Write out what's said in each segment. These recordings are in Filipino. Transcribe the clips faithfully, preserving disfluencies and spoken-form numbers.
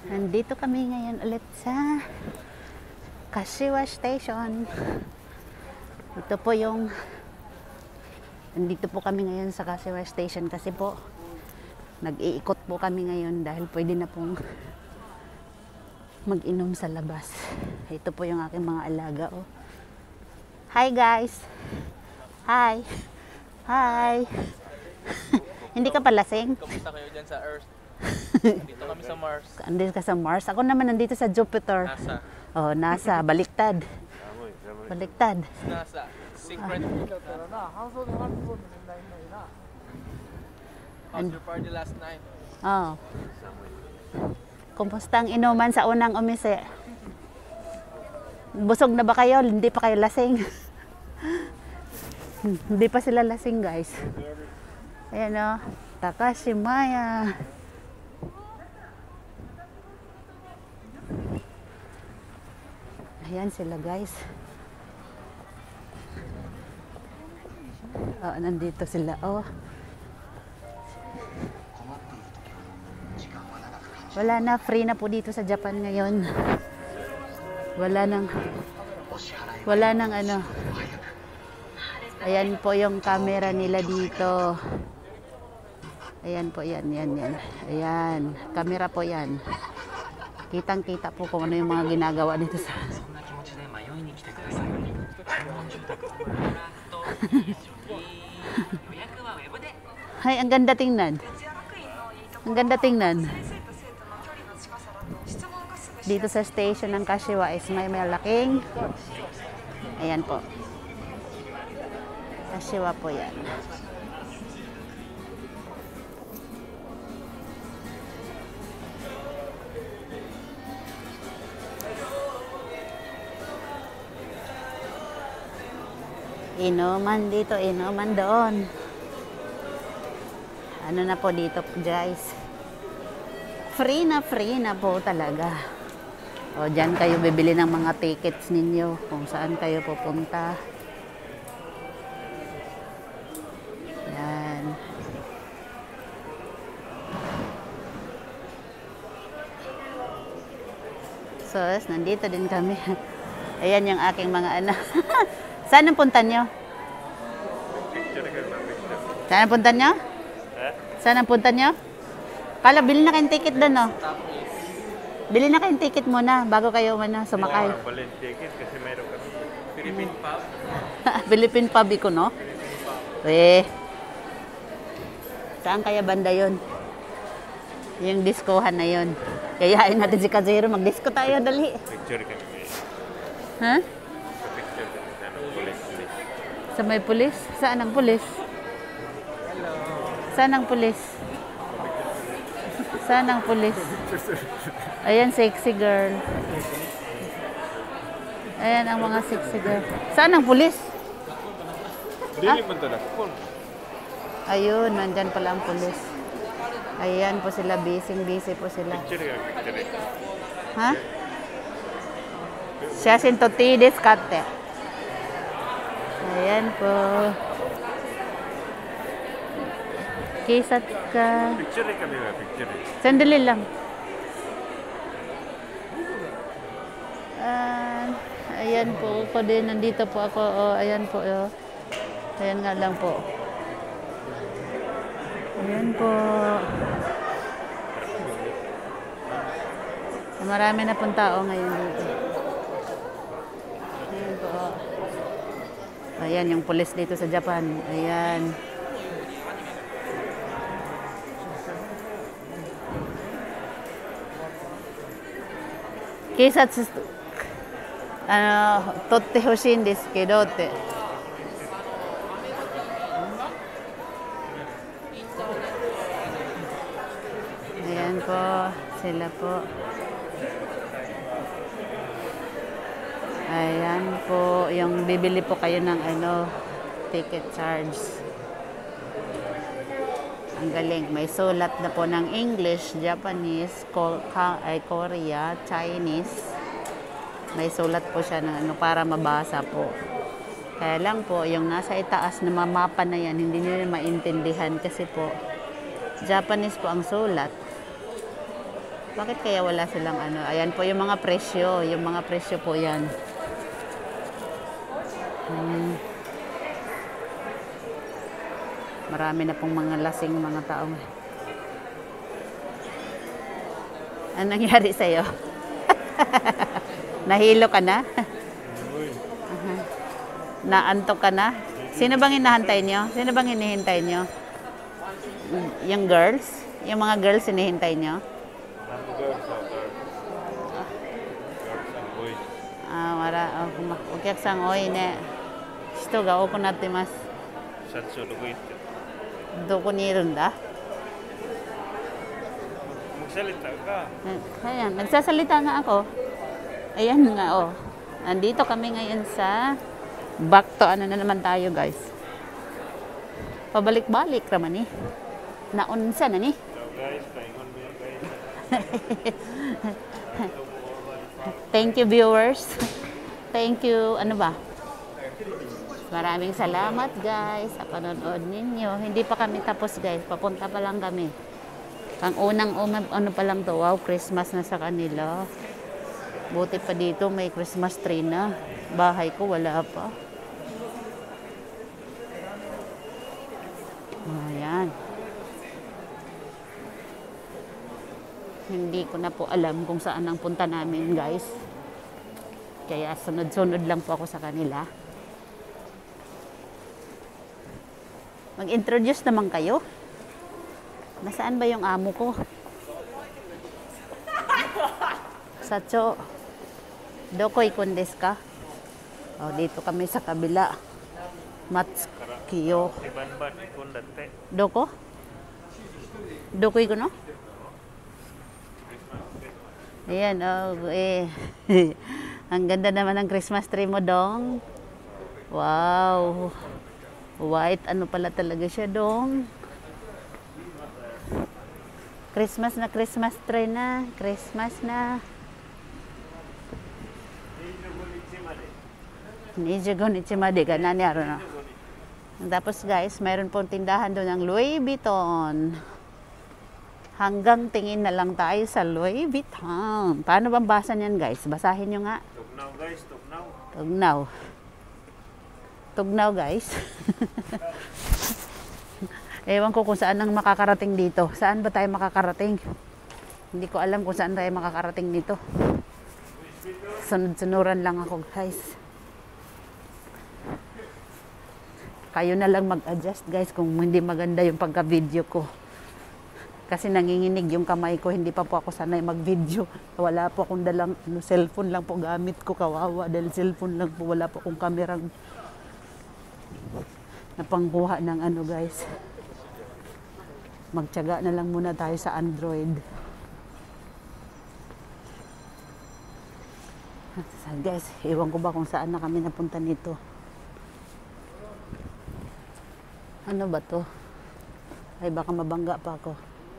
Nandito kami ngayon ulit sa Kashiwa Station. Ito po yung nandito po kami ngayon sa Kashiwa Station kasi po nag-iikot po kami ngayon dahil pwede na pong mag-inom sa labas. Ito po yung aking mga alaga. Oh. Hi guys! Hi! Hi! Hindi ka pa lasing? Kamusta kayo dyan sa Earth? Dito kami sa Mars. Andito ka sa Mars. Ako naman nandito sa Jupiter. NASA. Oh, NASA. Baliktad. Baliktad. NASA. Secret. How's your party last night? Oh. Kumusta ang inuman sa unang umise? Busog na ba kayo? Hindi pa kayo lasing? Hindi pa sila lasing, guys. Ayan o. Takashimaya. Ayan sila, guys. Oh, nandito sila. Oh. Wala na, free na po dito sa Japan ngayon. Wala nang wala nang ano. Ayan po yung camera nila dito. Ayan po, yan, yan, yan. Ayan, camera po yan. Kitang-kita po kung ano yung mga ginagawa dito sa Hay, ang ganda tingnan. Ang ganda tingnan. Dito sa station ng Kashiwa is may malaking. Ayan po. Kashiwa po yan. Inuman dito, inuman doon. Ano na po dito, guys? Free na free na po talaga. O, dyan kayo bibili ng mga tickets ninyo kung saan kayo pupunta. Yan. So, nandito din kami. Ayan yung aking mga anak. Saan ang punta nyo? Saan ang punta nyo? Saan ang punta nyo? Kala, bili na kayong ticket doon, no? Bili na kayong ticket muna bago kayo muna sumakay. Hindi ko ticket kasi mayroon kami. Philippine Pub. Philippine Pub ko, no? Eh. Saan kaya banda yun? Yung diskohan na yun. Kayain natin si Kazero. Mag-disco tayo, dali. Picture kami. Ha? Picture kami. Police, police. Sa may pulis? Saan ang pulis? Saan ang pulis? Saan ang pulis? Ayan, sexy girl. Ayan ang mga sexy girl. Saan ang pulis? Dili man talaga. Ayun, nandyan pala ang pulis. Ayan po sila, busy-busy po sila. Picture kami, picture. Ha? Shasin to tidis kate. Ayan po. Kisat ka. Picture kami, picture. Sandali lang. Uh, ayan po ko din. Nandito po ako. Oh, ayan po. Oh. Ayan nga lang po. Ayan po. Marami na pong tao ngayon dito. Ayan po. Ayan yung pulis dito sa Japan. Ayan. Kisatsu ano, totte hoshin desu kedo te. Ayan po, sila po. Ayan po, yung bibili po kayo ng ano, ticket charge. Ang galing, may sulat na po ng English, Japanese, Ko ay Korea, Chinese. May sulat po siya ng ano para mabasa po. Kaya lang po, yung nasa itaas na mapa na yan, hindi nyo maintindihan kasi po, Japanese po ang sulat. Bakit kaya wala silang ano? Ayan po yung mga presyo. Yung mga presyo po yan. Hmm. Marami na pong mga lasing mga taong. Ano nangyari sa'yo? Nahilo ka na? Uh-huh. Naantok ka na? Sino bang hinahantay nyo? Sino bang hinihintay nyo? Yung girls? Yung mga girls hinihintay nyo? Girls or girls? Girls and boys. Ah, mara, oh, okyaksan oy ne. Hito ga oku natte masu. Satsu, do ko itte? Doko ni iru nda? Magsalita ka. Ayan, nagsasalita nga ako. Ayan nga, oh. Nandito kami ngayon sa back to ano na naman tayo, guys. Pabalik-balik naman eh. Naunsa na ni. So guys, paingon mo yan guys. Thank you, viewers. Thank you. Ano ba? Maraming salamat, guys, sa panonood ninyo. Hindi pa kami tapos, guys. Papunta pa lang kami. Ang unang umab, ano pa lang to. Wow, Christmas na sa kanila. Buti pa dito, may Christmas tree na. Bahay ko, wala pa. Ayan. Hindi ko na po alam kung saan ang punta namin, guys. Kaya sunod-sunod lang po ako sa kanila. Mag-introduce naman kayo. Nasaan ba yung amo ko? Sacho. Dokoy kun desu ka? Oh, dito kami sa kabila. Matsukiyo. Iban-ban, ikon dati. Doko? Dokoy ko no? Ayan, oh, eh. Ang ganda naman ng Christmas tree mo, Dong. Wow. White, ano pala talaga siya, Dong. Christmas na Christmas tree na. Christmas na. Nijigo nichimade ka na niya, no? Tapos guys, mayroon pong tindahan doon ng Louis Vuitton. Hanggang tingin na lang tayo sa Louis Vuitton. Paano bang basa niyan, guys? Basahin nyo nga. Tugnaw guys, tugnaw. Tugnaw. Tugnaw, guys. Ewan ko kung saan ang makakarating dito. Saan ba tayo makakarating? Hindi ko alam kung saan tayo makakarating dito. Sunod-sunuran lang ako, guys. Kayo na lang mag-adjust, guys, kung hindi maganda yung pagka-video ko. Kasi nanginginig yung kamay ko, hindi pa po ako sanay mag-video. Wala po akong dalang ano, cellphone lang po gamit ko, kawawa. Dahil cellphone lang po, wala po akong kamerang napangkuha ng ano, guys. Magtiyaga na lang muna tayo sa Android. Guys, ewan ko ba kung saan na kami napunta nito. Ano ba to? Ay, baka mabangga pa ako.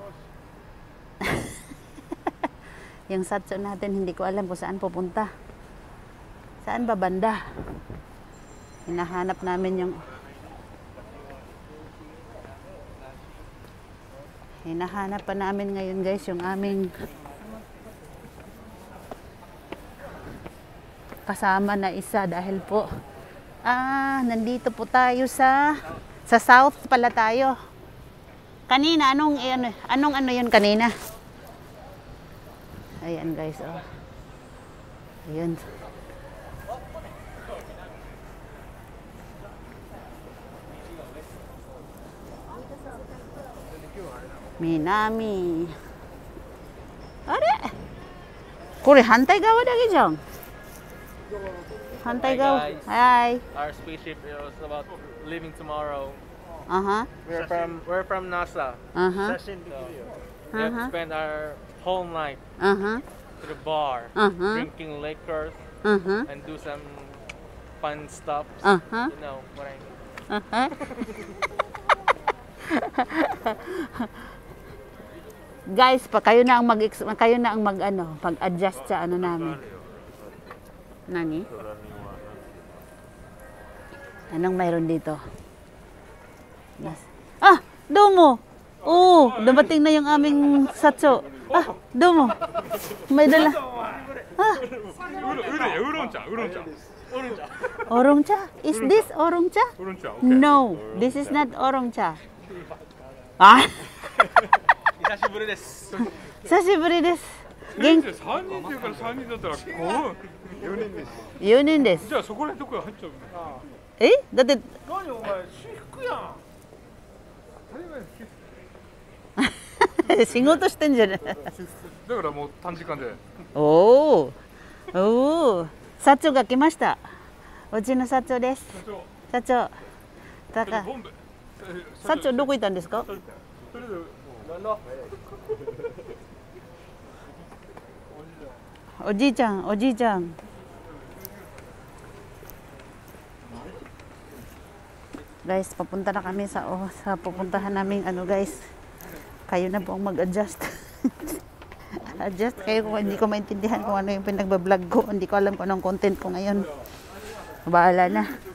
Yung satso natin, hindi ko alam kung saan pupunta. Saan ba banda? Hinahanap namin yung... Hinahanap pa namin ngayon, guys, yung aming kasama na isa dahil po ah, nandito po tayo sa sa south pala tayo. Kanina, anong ano, anong ano yun kanina? Ayan, guys, oh. Ayan. Minami. Are? Kore, hantay gawa dagi jang. Hantay Hi, gawa. guys. Hi. Our spaceship is about leaving tomorrow. Uh-huh. We're from we're from NASA. Uh-huh. Sashin So, video. we have to Uh-huh. spend our whole night Uh-huh. to the bar, Uh-huh. drinking liquors, Uh-huh. and do some fun stuff. Uh-huh. You know what I mean. Uh-huh. Guys, pa kayo na ang mag kayo na ang mag ano, pag-adjust sa ano namin. Nani? Anong mayroon dito? Yes. Ah, Domo. Oh, dumating na yung aming satso. あ、どうも。may dala. Ah, ウロウロウロン茶ウロン茶 orong cha? Is this orong cha? ウロン茶 No, this is not orong cha. Ah, 久しぶりです。 久しぶりです。元気。 さんにんっていうからさんにんだったらこうよにんですよにんです。 じゃあそこら辺どこへ入っちゃうのえ、だって何お前私服やん。 仕事してんじゃない。 だからもう短時間でおお、おお、社長が来ました。うちの社長です。社長。たかボンベ社長どこ行ったんですか。 それでおじいちゃん、おじいちゃん。Guys, papunta na kami sa oh, sa pupuntahan naming ano guys. Kayo na po ang mag-adjust. Adjust kayo kung hindi ko maintindihan kung ano yung pinagbablog ko. Hindi ko alam kung anong content ko ngayon. Bahala na.